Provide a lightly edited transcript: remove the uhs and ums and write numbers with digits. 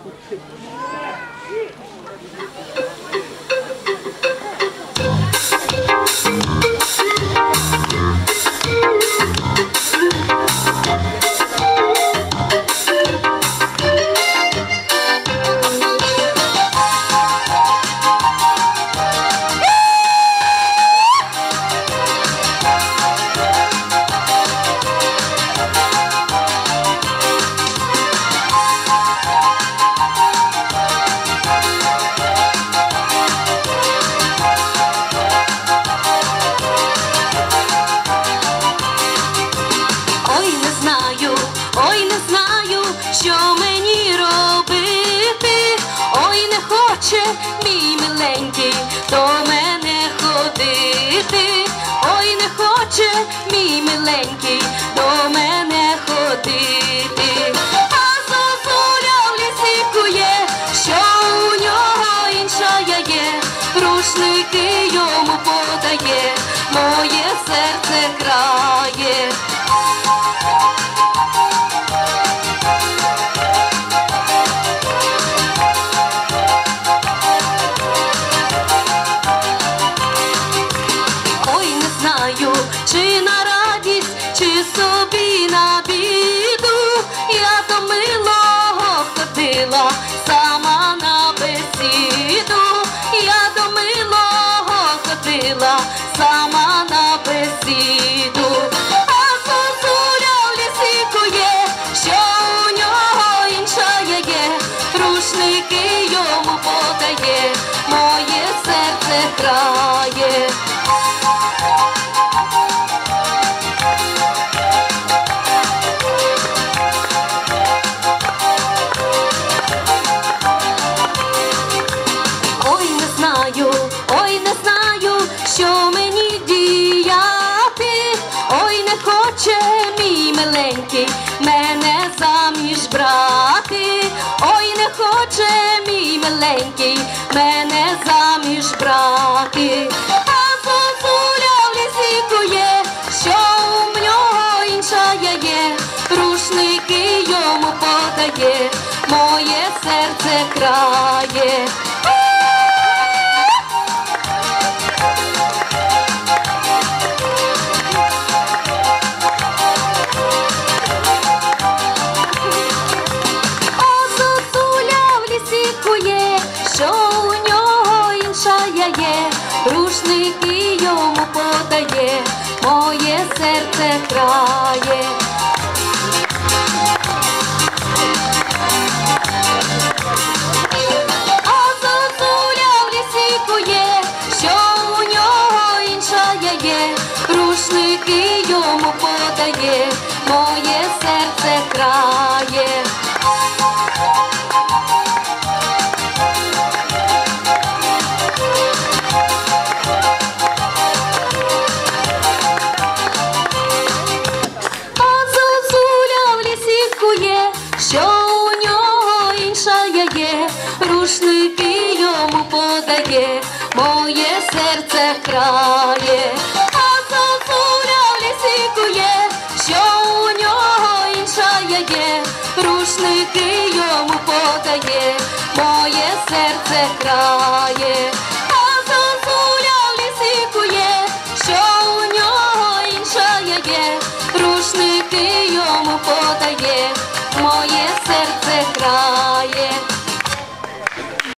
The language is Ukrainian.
Мій миленький до мене ходити, ой, не хоче мій миленький до мене ходити. А зозуля в лісі кує, що у нього інша є, рушники йому подає, моє серце крає. Чи на радість, чи собі на біду, я до милого ходила сама на бесіду, я до милого ходила сама на бесіду. А зозуля в лісі кує, що у нього інша є, рушники йому подає, моє серце крає. Ой, не знаю, що мені діяти, ой, не хоче мій миленький мене заміж брати, ой, не хоче мій миленький мене заміж брати. А зозуля в лісі кує, що у нього інша є, рушники йому подає, моє серце крає. Що у нього інша є, рушники йому подає, моє серце крає. А зозуля в лісі кує, що у нього інша є, рушники йому подає, моє серце крає. Що у нього інша є, рушники йому подає, моє серце крає. А зозуля в лісі кує, що у нього інша є, рушники йому подає, моє серце крає. А зозуля в лісі кує, що у нього інша є, рушники йому подає, моє серце крає.